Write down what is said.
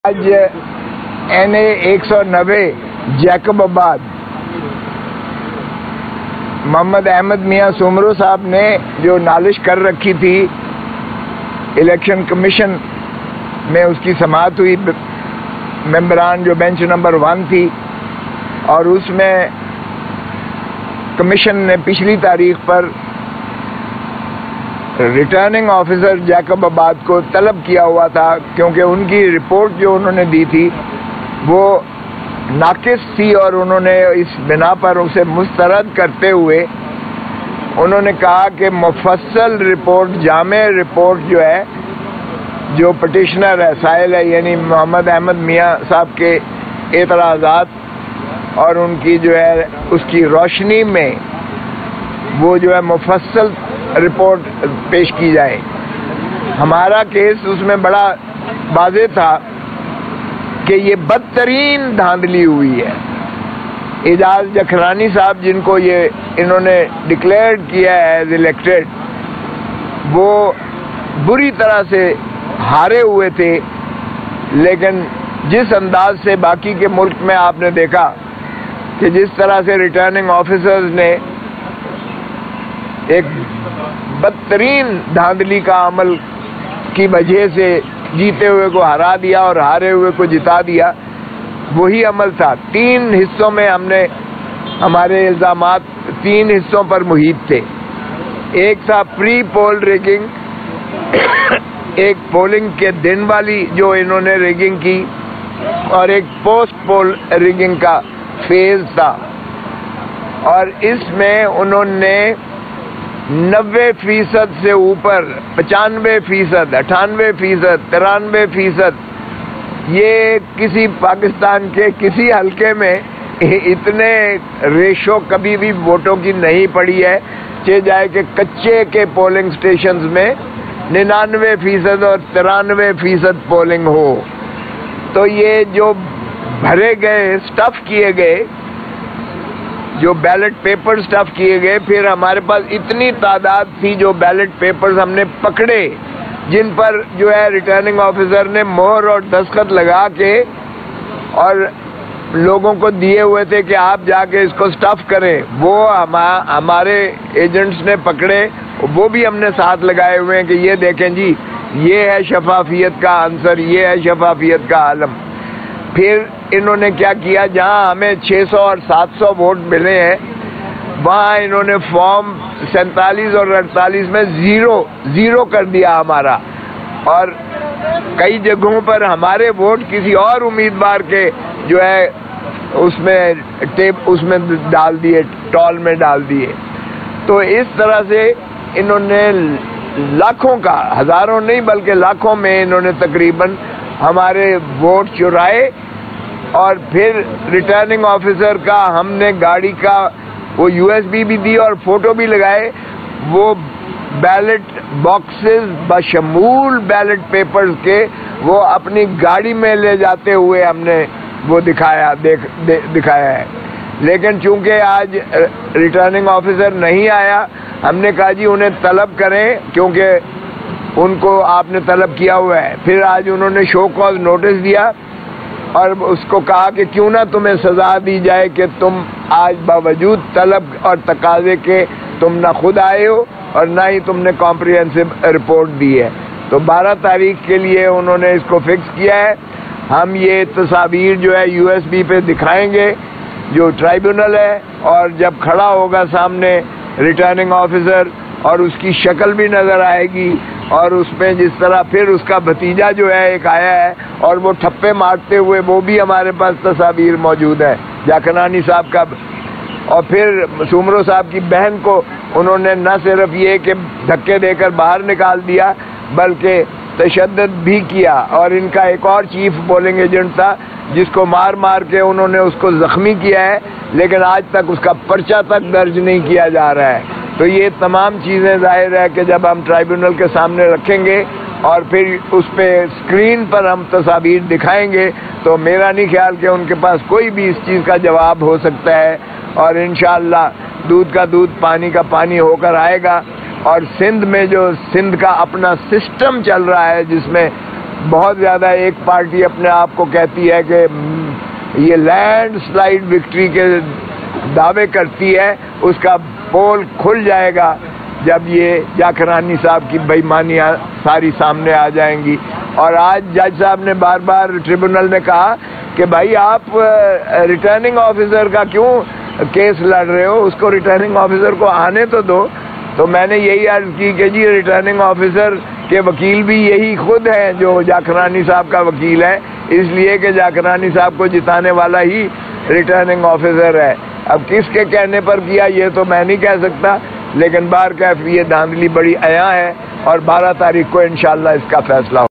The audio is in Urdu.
آج NA 190 جیکب آباد محمد احمد میاں سومرو صاحب نے جو نالش کر رکھی تھی الیکشن کمیشن میں، اس کی سماعت ہوئی، ممبران جو بینچ نمبر 1 تھی، اور اس میں کمیشن نے پچھلی تاریخ پر ریٹرننگ آفیسر جیکب آباد کو طلب کیا ہوا تھا، کیونکہ ان کی رپورٹ جو انہوں نے دی تھی وہ ناقص تھی، اور انہوں نے اس بنا پر اسے مسترد کرتے ہوئے انہوں نے کہا کہ مفصل رپورٹ، جامع رپورٹ جو ہے، جو پٹیشنر ہے، سائل ہے، یعنی محمد احمد میاں صاحب کے اعتراضات اور ان کی جو ہے اس کی روشنی میں وہ جو ہے مفصل رپورٹ پیش کی جائے۔ ہمارا کیس اس میں بڑا واضح تھا کہ یہ بدترین دھاندلی ہوئی ہے۔ اعجاز جکھرانی صاحب، جن کو انہوں نے ڈکلیئر کیا ہے ایز الیکٹڈ، وہ بری طرح سے ہارے ہوئے تھے، لیکن جس انداز سے باقی کے ملک میں آپ نے دیکھا کہ جس طرح سے ریٹرننگ آفیسرز نے ایک بدترین دھاندلی کا عمل کی وجہ سے جیتے ہوئے کو ہرا دیا اور ہارے ہوئے کو جتا دیا، وہی عمل تھا۔ 3 حصوں میں ہم نے ہمارے الزامات 3 حصوں پر محیط تھے۔ ایک تھا پری پول ریگنگ، ایک پولنگ کے دن والی جو انہوں نے ریگنگ کی، اور ایک پوسٹ پول ریگنگ کا فیز تھا، اور اس میں انہوں نے 90% سے اوپر 95%، 98%، 93%، یہ کسی پاکستان کے کسی حلقے میں اتنے ریشو کبھی بھی ووٹوں کی نہیں پڑی ہے، چاہے جائے کہ کچے کے پولنگ سٹیشنز میں 99% اور 93% پولنگ ہو۔ تو یہ جو بھرے گئے، سٹف کیے گئے، جو بیلٹ پیپر سٹف کیے گئے، پھر ہمارے پاس اتنی تعداد تھی جو بیلٹ پیپرز ہم نے پکڑے، جن پر جو ہے ریٹرننگ آفیسر نے مہر اور دستخط لگا کے اور لوگوں کو دیے ہوئے تھے کہ آپ جا کے اس کو سٹف کریں، وہ ہمارے ایجنٹس نے پکڑے، وہ بھی ہم نے ساتھ لگائے ہوئے ہیں کہ یہ دیکھیں جی، یہ ہے شفافیت کا عنصر، یہ ہے شفافیت کا عالم۔ پھر انہوں نے کیا کیا، جہاں ہمیں 600 اور 700 ووٹ ملے ہیں، وہاں انہوں نے فارم 47 اور 48 میں زیرو کر دیا ہمارا، اور کئی جگہوں پر ہمارے ووٹ کسی اور امیدوار کے جو ہے اس میں ڈال دیے، ٹال میں ڈال دیے۔ تو اس طرح سے انہوں نے لاکھوں کا، ہزاروں نہیں بلکہ لاکھوں میں انہوں نے تقریباً ہمارے ووٹ چرائے، اور پھر ریٹرننگ آفیسر کا ہم نے گاڑی کا وہ USB بھی دی اور فوٹو بھی لگائے، وہ بیلٹ باکسز بشمول بیلٹ پیپرز کے وہ اپنی گاڑی میں لے جاتے ہوئے ہم نے وہ دکھایا ہے۔ لیکن چونکہ آج ریٹرننگ آفیسر نہیں آیا، ہم نے کہا جی انہیں طلب کریں، کیونکہ ان کو آپ نے طلب کیا ہوا ہے۔ پھر آج انہوں نے شو کاز نوٹس دیا اور اس کو کہا کہ کیوں نہ تمہیں سزا دی جائے کہ تم آج باوجود طلب اور تقاضے کے تم نہ خود آئے ہو اور نہ ہی تم نے کمپریہنسو رپورٹ دی ہے۔ تو 12 تاریخ کے لیے انہوں نے اس کو فکس کیا ہے۔ ہم یہ تصاویر جو ہے USB پہ دکھائیں گے جو ٹرائیبونل ہے، اور جب کھڑا ہوگا سامنے ریٹرننگ آفیسر اور اس کی شکل بھی نظر آئے گی، اور اس میں جس طرح پھر اس کا بھتیجا جو ہے ایک آیا ہے اور وہ ٹھپے مارتے ہوئے، وہ بھی ہمارے پاس تصاویر موجود ہے جاکھرانی صاحب کا، اور پھر سومرو صاحب کی بہن کو انہوں نے نہ صرف یہ کہ دھکے دے کر باہر نکال دیا بلکہ تشدد بھی کیا، اور ان کا ایک اور چیف پولنگ ایجنٹ تھا جس کو مار کے انہوں نے اس کو زخمی کیا ہے، لیکن آج تک اس کا پرچہ تک درج نہیں کیا جا رہا ہے۔ تو یہ تمام چیزیں ظاہر ہے کہ جب ہم ٹرائیبونل کے سامنے رکھیں گے اور پھر اس پہ اسکرین پر ہم تصاویر دکھائیں گے، تو میرا نہیں خیال کہ ان کے پاس کوئی بھی اس چیز کا جواب ہو سکتا ہے، اور انشاءاللہ دودھ کا دودھ، پانی کا پانی ہو کر آئے گا۔ اور سندھ میں جو سندھ کا اپنا سسٹم چل رہا ہے، جس میں بہت زیادہ ایک پارٹی اپنے آپ کو کہتی ہے کہ یہ لینڈ سلائیڈ وکٹری کے دعوے کرتی ہے، اس کا پول کھل جائے گا جب یہ جاکرانی صاحب کی بےایمانیاں ساری سامنے آ جائیں گی۔ اور آج جج صاحب نے بار بار ٹریبونل میں کہا کہ بھائی آپ ریٹرننگ آفیسر کا کیوں کیس لڑ رہے ہو، اس کو ریٹرننگ آفیسر کو آنے تو دو۔ تو میں نے یہی عرض کی کہ جی ریٹرننگ آفیسر کے وکیل بھی یہی خود ہیں جو جاکرانی صاحب کا وکیل ہے، اس لیے کہ جاکرانی صاحب کو جتانے والا ہی ریٹرننگ آفیسر ہے۔ اب کس کے کہنے پر کیا یہ تو میں نہیں کہہ سکتا، لیکن بہرکیف یہ دھاندلی بڑی عیاں ہے اور 12 تاریخ کو انشاءاللہ اس کا فیصلہ